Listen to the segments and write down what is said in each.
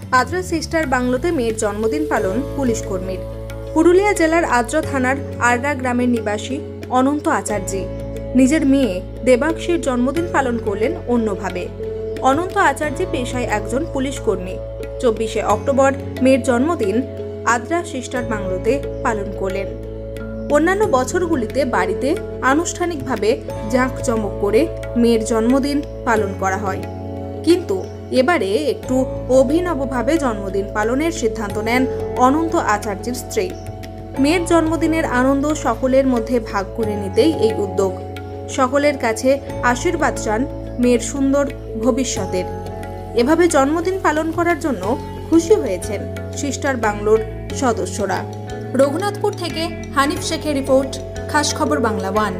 Adra sister বাংলোতে মেয়ের জন্মদিন পালন পুলিশ কর্মীর। পুরুলিয়া জেলার আদ্রা থানার আররা গ্রামের নিবাসী অনন্ত আচার্যি নিজের মেয়ে দেবাংশীর জন্মদিন পালন করলেন অন্যভাবে। অনন্ত আচার্যি পেশায় একজন পুলিশ কর্মী। 24শে অক্টোবর মেয়ের জন্মদিন আদ্রা সিস্টার বাংলোতে পালন করলেন। অন্যান্য বছরগুলিতে বাড়িতে আনুষ্ঠানিকভাবে জাঁকজমক করে মেয়ের জন্মদিন পালন করা হয়, কিন্তু এবারে একটু অভিনবভাবে জন্মদিন পালনের সিদ্ধান্ত নেন অনন্ত আচার্যের স্ত্রী। মেয়ের জন্মদিনের আনন্দ সকলের মধ্যে ভাগ করে নিতেই এই উদ্যোগ। সকলের কাছে আশীর্বাদ চান মেয়ের সুন্দর ভবিষ্যতের। এভাবে জন্মদিন পালন করার জন্য খুশি হয়েছেন সিস্টার বাংলোর সদস্যরা। রঘুনাথপুর থেকে হানিফ শেখের রিপোর্ট, খাস খবর বাংলা 1।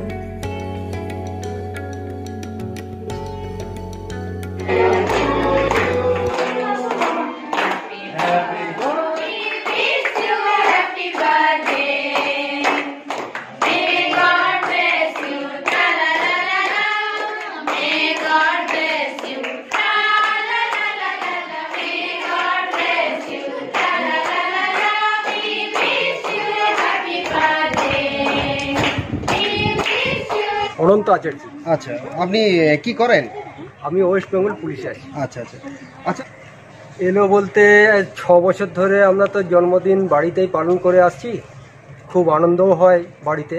অনন্ত আচার্য। আচ্ছা, আপনি কি করেন? আমি ওয়েস্ট বেঙ্গল পুলিশে আছি। আচ্ছা আচ্ছা আচ্ছা। এলো বলতে 6 বছর ধরে আমরা তো জন্মদিন বাড়িতেই পালন করে আসছি, খুব আনন্দও হয় বাড়িতে।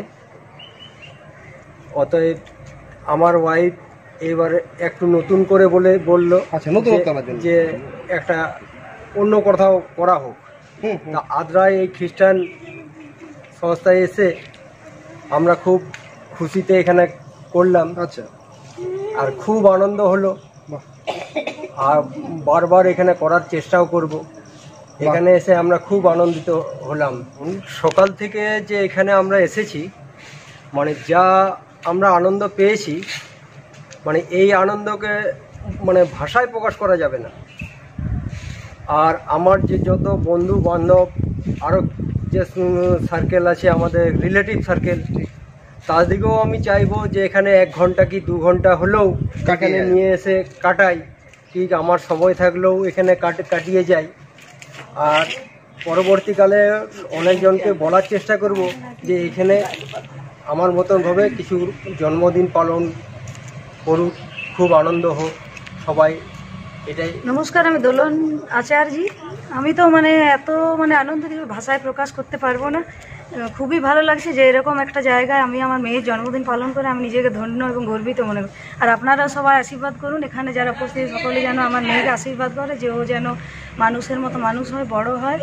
অতএব আমার ওয়াইফ এবার একটু নতুন করে বললো আচ্ছা, নতুন যে একটা অন্য কোথাও করা হোক। তা আদ্রায় এই খ্রিস্টান সংস্থায় এসে আমরা খুব খুশিতে এখানে করলাম। আচ্ছা, আর খুব আনন্দ হলো, আর বারবার এখানে করার চেষ্টাও করব। এখানে এসে আমরা খুব আনন্দিত হলাম। সকাল থেকে যে এখানে আমরা এসেছি, মানে যা আমরা আনন্দ পেয়েছি, মানে এই আনন্দকে মানে ভাষায় প্রকাশ করা যাবে না। আর আমার যে যত বন্ধু বান্ধব আরও যে সার্কেল আছে, আমাদের রিলেটিভ সার্কেল, তাদেরকেও আমি চাইবো যে এখানে 1 ঘন্টা কি 2 ঘন্টা হলেও এখানে নিয়ে এসে কাটাই, ঠিক আমার সময় থাকলেও এখানে কাটিয়ে যাই। আর পরবর্তীকালে অনেকজনকে বলার চেষ্টা করব যে এখানে আমার মতনভাবে কিছু জন্মদিন পালন করুক, খুব আনন্দ হোক সবাই, এটাই। নমস্কার, আমি দোলন আচার্যি। আমি তো এত আনন্দ ভাষায় প্রকাশ করতে পারবো না। খুবই ভালো লাগছে যে এরকম একটা জায়গায় আমি আমার মেয়ের জন্মদিন পালন করে আমি নিজেকে ধন্য এবং গর্বিত মনে করি। আর আপনারা সবাই আশীর্বাদ করুন, এখানে যারা উপস্থিত সকলে যেন আমার মেয়েকে আশীর্বাদ করে, যে ও যেন মানুষের মতো মানুষ হয়, বড় হয়,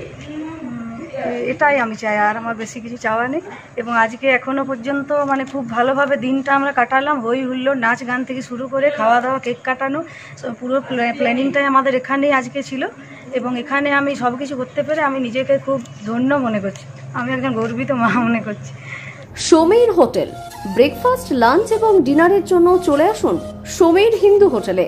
এটাই আমি চাই। আর আমার বেশি কিছু চাওয়া নেই। এবং আজকে এখনও পর্যন্ত খুব ভালোভাবে দিনটা আমরা কাটালাম। হই হুল্লোড়, নাচ গান থেকে শুরু করে খাওয়া দাওয়া, কেক কাটানো, পুরো প্ল্যানিংটাই আমাদের এখানেই আজকে ছিল। এবং এখানে আমি সব কিছু করতে পেরে আমি নিজেকে খুব ধন্য মনে করছি। আমি একজন গর্বিত মা মনে করছি। সমীর হোটেল ব্রেকফাস্ট, লাঞ্চ এবং ডিনারের জন্য চলে আসুন সমীর হিন্দু হোটেলে।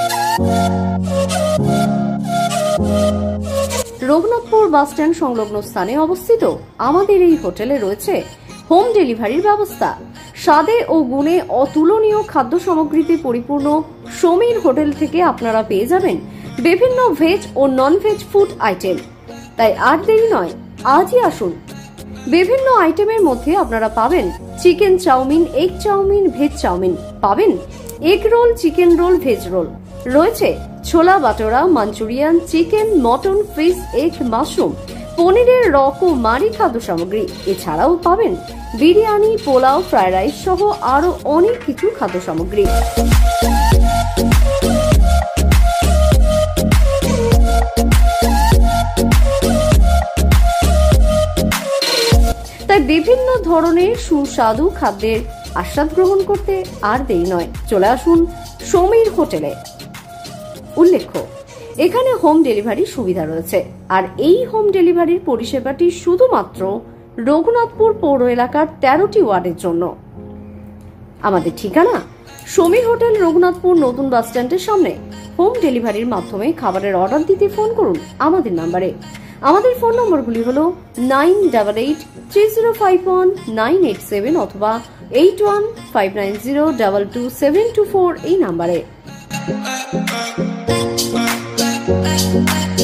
রঘুনাথপুর বাসস্ট্যান্ড সংলগ্ন স্থানে অবস্থিত আমাদের এই হোটেলে রয়েছে হোম ডেলিভারির ব্যবস্থা। স্বাদে ও গুণে অতুলনীয় খাদ্য সামগ্রীতে পরিপূর্ণ সমীর হোটেল থেকে আপনারা পেয়ে যাবেন বিভিন্ন ভেজ ও নন ভেজ ফুড আইটেম। তাই আর দেরি নয়, আজই আসুন। বিভিন্ন আইটেমের মধ্যে আপনারা পাবেন chicken chow mein, egg chow mein, veg chow mein, পাবেন egg roll, chicken roll, veg roll, রয়েছে ছোলা bhatura, Manchurian, chicken, mutton, fish, egg, mushroom, পনিরের রকমারি খাদ্য সামগ্রী। এছাড়াও পাবেন বিরিয়ানি, পোলাও, ফ্রাইড রাইস সহ আরো অনেক কিছু খাদ্য সামগ্রী। তাই বিভিন্ন ধরনের সুস্বাদু খাদ্যের আস্বাদ গ্রহণ করতে আর দেরি নয়, চলে আসুন সমীর হোটেলে। উল্লেখ্য, এখানে হোম ডেলিভারি সুবিধা রয়েছে। আর এই হোম ডেলিভারির পরিষেবাটি শুধুমাত্র রঘুনাথপুর পৌর এলাকার 13টি ওয়ার্ডের জন্য। আমাদের ঠিকানা সমীর হোটেল, রঘুনাথপুর নতুন বাস স্ট্যান্ডের সামনে। হোম ডেলিভারির মাধ্যমে খাবারের অর্ডার দিতে ফোন করুন আমাদের নাম্বারে। আমাদের ফোন নম্বরগুলি হলো 9883051987 অথবা 8159022724 এই নাম্বারে।